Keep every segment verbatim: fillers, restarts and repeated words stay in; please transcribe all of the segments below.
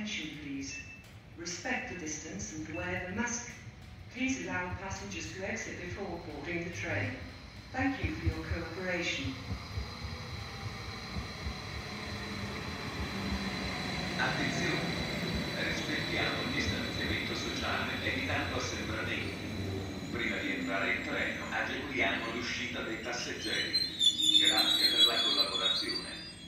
attention, please. Respect the distance and wear the mask. Please allow passengers to exit before boarding the train. Thank you for your cooperation. Attenzione! Rispettiamo il distanziamento sociale evitando assembramenti. Prima di entrare in treno agevoliamo l'uscita dei passeggeri. Grazie per la collaborazione.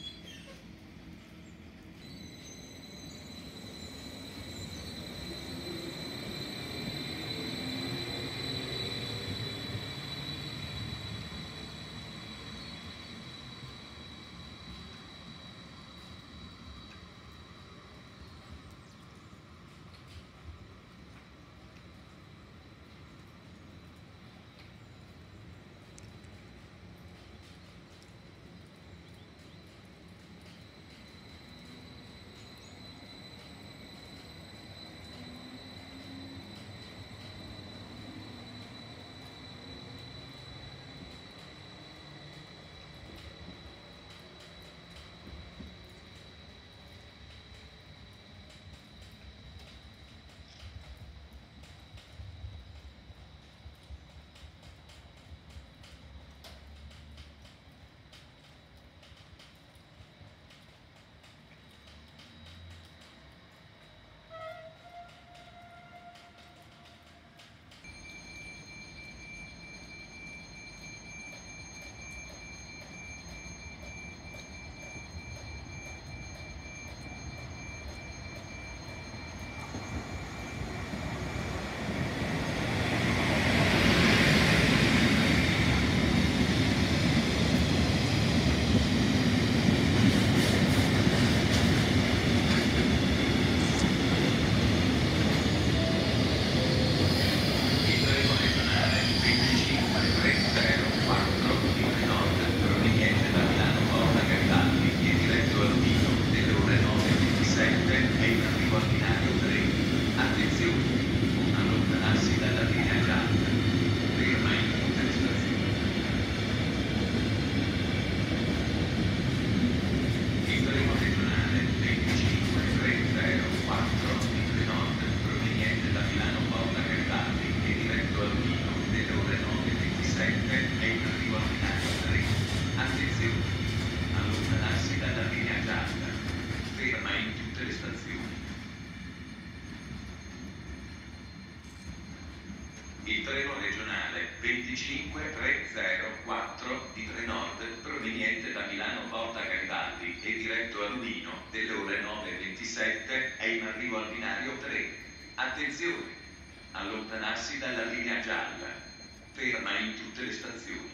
Il treno regionale venticinque tre zero quattro di Trenord proveniente da Milano Porta Garibaldi e diretto a Luino delle ore nove e ventisette è in arrivo al binario tre. Attenzione! Allontanarsi dalla linea gialla. Ferma in tutte le stazioni.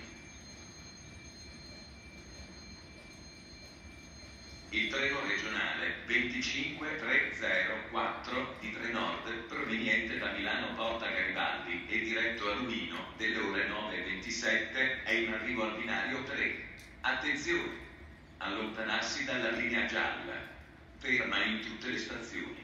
Il treno regionale venticinque tre zero quattro di Trenord proveniente da Milano Porta Garibaldi e diretto a Luino delle ore nove e ventisette è in arrivo al binario tre. Attenzione! Allontanarsi dalla linea gialla. Ferma in tutte le stazioni.